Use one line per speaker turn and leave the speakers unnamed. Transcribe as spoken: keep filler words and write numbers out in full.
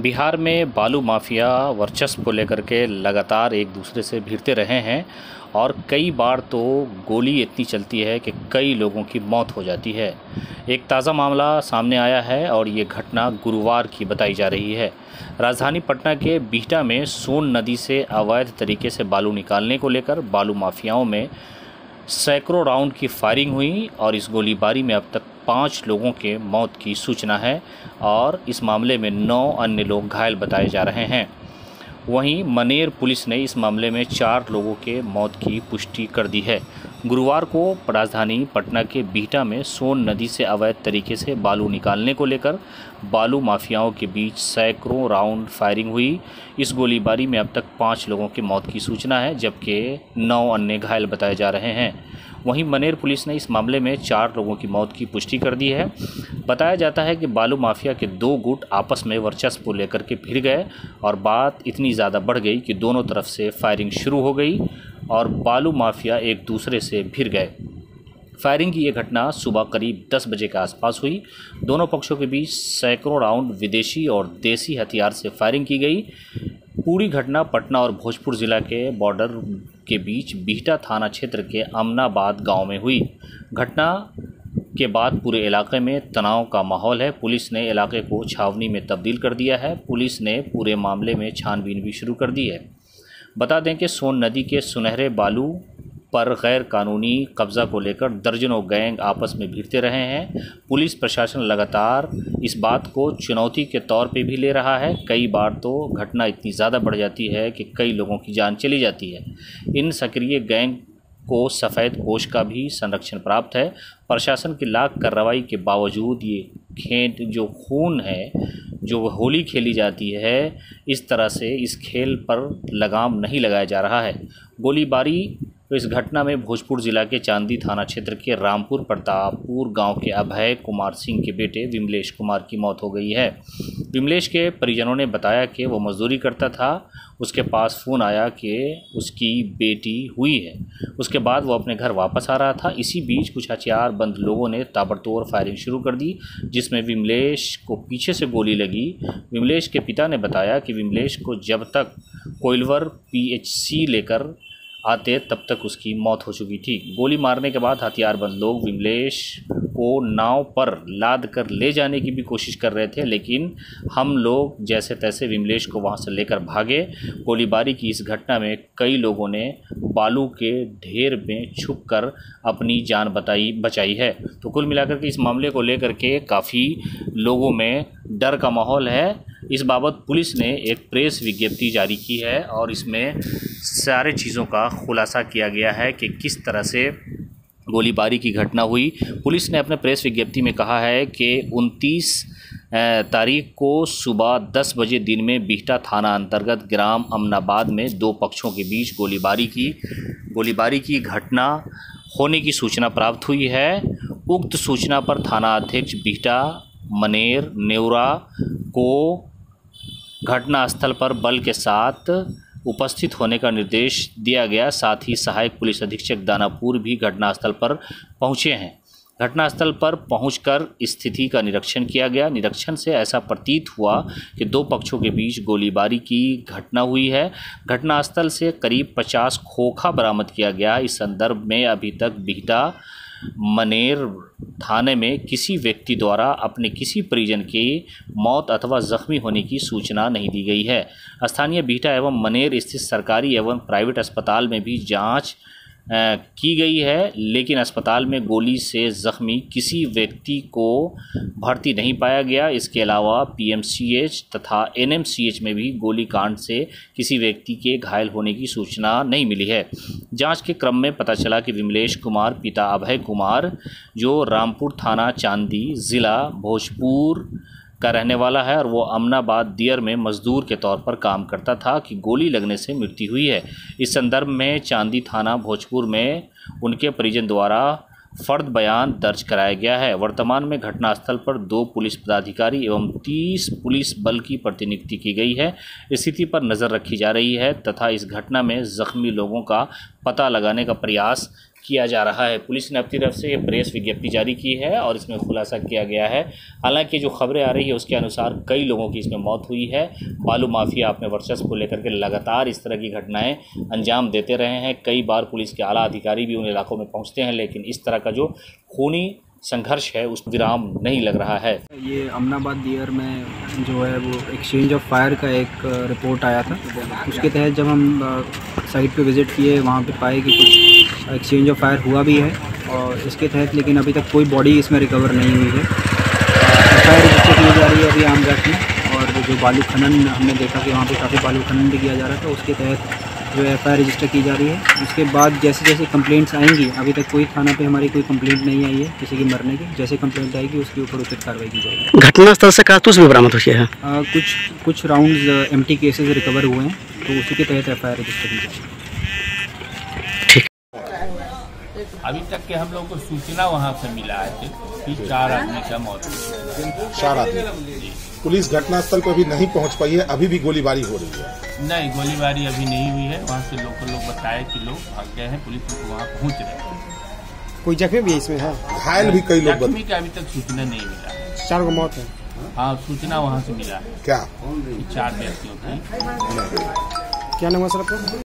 बिहार में बालू माफिया वर्चस्व को लेकर के लगातार एक दूसरे से भिड़ते रहे हैं और कई बार तो गोली इतनी चलती है कि कई लोगों की मौत हो जाती है। एक ताज़ा मामला सामने आया है और ये घटना गुरुवार की बताई जा रही है। राजधानी पटना के बिहटा में सोन नदी से अवैध तरीके से बालू निकालने को लेकर बालू माफियाओं में सैकड़ों राउंड की फायरिंग हुई और इस गोलीबारी में अब तक पाँच लोगों के मौत की सूचना है और इस मामले में नौ अन्य लोग घायल बताए जा रहे हैं। वहीं मनेर पुलिस ने इस मामले में चार लोगों के मौत की पुष्टि कर दी है। गुरुवार को राजधानी पटना के बिहटा में सोन नदी से अवैध तरीके से बालू निकालने को लेकर बालू माफियाओं के बीच सैकड़ों राउंड फायरिंग हुई। इस गोलीबारी में अब तक पाँच लोगों की मौत की सूचना है जबकि नौ अन्य घायल बताए जा रहे हैं। वहीं मनेर पुलिस ने इस मामले में चार लोगों की मौत की पुष्टि कर दी है। बताया जाता है कि बालू माफिया के दो गुट आपस में वर्चस्व को लेकर के भिड़ गए और बात इतनी ज़्यादा बढ़ गई कि दोनों तरफ से फायरिंग शुरू हो गई और बालू माफिया एक दूसरे से भिड़ गए। फायरिंग की ये घटना सुबह करीब दस बजे के आसपास हुई। दोनों पक्षों के बीच सैकड़ों राउंड विदेशी और देसी हथियार से फायरिंग की गई। पूरी घटना पटना और भोजपुर ज़िला के बॉर्डर के बीच बिहटा थाना क्षेत्र के अमनाबाद गांव में हुई। घटना के बाद पूरे इलाके में तनाव का माहौल है। पुलिस ने इलाके को छावनी में तब्दील कर दिया है। पुलिस ने पूरे मामले में छानबीन भी शुरू कर दी है। बता दें कि सोन नदी के सुनहरे बालू पर गैर कानूनी कब्ज़ा को लेकर दर्जनों गैंग आपस में भिड़ते रहे हैं। पुलिस प्रशासन लगातार इस बात को चुनौती के तौर पे भी ले रहा है। कई बार तो घटना इतनी ज़्यादा बढ़ जाती है कि कई लोगों की जान चली जाती है। इन सक्रिय गैंग को सफ़ेद पोश का भी संरक्षण प्राप्त है। प्रशासन की लाख कार्रवाई के बावजूद ये खेल जो खून है, जो होली खेली जाती है, इस तरह से इस खेल पर लगाम नहीं लगाया जा रहा है। गोलीबारी तो इस घटना में भोजपुर जिला के चांदी थाना क्षेत्र के रामपुर प्रतापपुर गांव के अभय कुमार सिंह के बेटे विमलेश कुमार की मौत हो गई है। विमलेश के परिजनों ने बताया कि वो मजदूरी करता था। उसके पास फ़ोन आया कि उसकी बेटी हुई है। उसके बाद वो अपने घर वापस आ रहा था। इसी बीच कुछ हथियारबंद लोगों ने ताबड़तोड़ फायरिंग शुरू कर दी जिसमें विमलेश को पीछे से गोली लगी। विमलेश के पिता ने बताया कि विमलेश को जब तक कोइलवर पीएचसी लेकर आते तब तक उसकी मौत हो चुकी थी। गोली मारने के बाद हथियारबंद लोग विमलेश को नाव पर लाद कर ले जाने की भी कोशिश कर रहे थे, लेकिन हम लोग जैसे तैसे विमलेश को वहां से लेकर भागे। गोलीबारी की इस घटना में कई लोगों ने बालू के ढेर में छुपकर अपनी जान बताई बचाई है। तो कुल मिलाकर के इस मामले को लेकर के काफ़ी लोगों में डर का माहौल है। इस बाबत पुलिस ने एक प्रेस विज्ञप्ति जारी की है और इसमें सारे चीज़ों का खुलासा किया गया है कि किस तरह से गोलीबारी की घटना हुई। पुलिस ने अपने प्रेस विज्ञप्ति में कहा है कि उनतीस तारीख को सुबह दस बजे दिन में बिहटा थाना अंतर्गत ग्राम अमनाबाद में दो पक्षों के बीच गोलीबारी की गोलीबारी की घटना होने की सूचना प्राप्त हुई है। उक्त सूचना पर थाना अध्यक्ष बिहटा मनेर नेवरा को घटनास्थल पर बल के साथ उपस्थित होने का निर्देश दिया गया। साथ ही सहायक पुलिस अधीक्षक दानापुर भी घटनास्थल पर पहुंचे हैं। घटनास्थल पर पहुंचकर स्थिति का निरीक्षण किया गया। निरीक्षण से ऐसा प्रतीत हुआ कि दो पक्षों के बीच गोलीबारी की घटना हुई है। घटनास्थल से करीब पचास खोखा बरामद किया गया। इस संदर्भ में अभी तक बिहटा मनेर थाने में किसी व्यक्ति द्वारा अपने किसी परिजन की मौत अथवा जख्मी होने की सूचना नहीं दी गई है। स्थानीय बिहटा एवं मनेर स्थित सरकारी एवं प्राइवेट अस्पताल में भी जांच की गई है, लेकिन अस्पताल में गोली से जख्मी किसी व्यक्ति को भर्ती नहीं पाया गया। इसके अलावा पीएमसीएच तथा एनएमसीएच में भी गोलीकांड से किसी व्यक्ति के घायल होने की सूचना नहीं मिली है। जांच के क्रम में पता चला कि विमलेश कुमार पिता अभय कुमार, जो रामपुर थाना चांदी ज़िला भोजपुर का रहने वाला है और वो अमनाबाद दियर में मजदूर के तौर पर काम करता था, कि गोली लगने से मृत्यु हुई है। इस संदर्भ में चांदी थाना भोजपुर में उनके परिजन द्वारा फर्द बयान दर्ज कराया गया है। वर्तमान में घटनास्थल पर दो पुलिस पदाधिकारी एवं तीस पुलिस बल की प्रतिनियुक्ति की गई है। स्थिति पर नज़र रखी जा रही है तथा इस घटना में जख्मी लोगों का पता लगाने का प्रयास किया जा रहा है। पुलिस ने अपनी तरफ से प्रेस विज्ञप्ति जारी की है और इसमें खुलासा किया गया है। हालांकि जो खबरें आ रही है उसके अनुसार कई लोगों की इसमें मौत हुई है। बालू माफिया अपने वर्चस्व को लेकर के लगातार इस तरह की घटनाएं अंजाम देते रहे हैं। कई बार पुलिस के आला अधिकारी भी उन इलाकों में पहुँचते हैं, लेकिन इस तरह का जो खूनी संघर्ष है उस विराम नहीं लग रहा है।
ये अमनाबाद दियर में जो है वो एक्सचेंज ऑफ फायर का एक रिपोर्ट आया था। उसके तहत जब हम साइट पे विज़िट किए, वहाँ पे पाए कि कुछ एक्सचेंज ऑफ फायर हुआ भी है और इसके तहत लेकिन अभी तक कोई बॉडी इसमें रिकवर नहीं हुई है। एफ आई आर रजिस्टर की जा रही है अभी आमजाट में। और जो बालू खनन हमने देखा कि वहाँ पे काफ़ी बालू खनन भी किया जा रहा था, उसके तहत जो एफ आई आर रजिस्टर की जा रही है। उसके बाद जैसे जैसे कंप्लेंट्स आएंगी, अभी तक कोई थाना पे हमारी कोई कंप्लेंट नहीं आई है किसी की मरने की। जैसे कंप्लेंट आएगी उसके ऊपर उचित कार्रवाई की जाएगी।
घटनास्थल से कारतूस भी बरामद हुई है।
आ, कुछ कुछ राउंड्स एम्प्टी केसेस रिकवर हुए हैं, तो उसी के तहत एफ आई आर रजिस्टर की जाएगी।
अभी तक के हम लोग को सूचना वहाँ से मिला है कि चार आदमी का मौत हुई।
चार आदमी। पुलिस घटनास्थल पर भी नहीं पहुंच पाई है, अभी भी गोलीबारी हो रही है।
नहीं, गोलीबारी अभी नहीं हुई है। वहाँ से लोकल लोग बताए कि लोग भाग गए हैं, पुलिस वहाँ पहुँच रहे हैं।
कोई जख्मी भी इसमें है?
घायल भी कई लोग।
जख्मी का अभी तक सूचना नहीं मिला।
चार को मौत है।
हाँ, सूचना वहाँ से मिला है।
क्या?
चार व्यक्तियों की।
क्या नाम है सर आपका?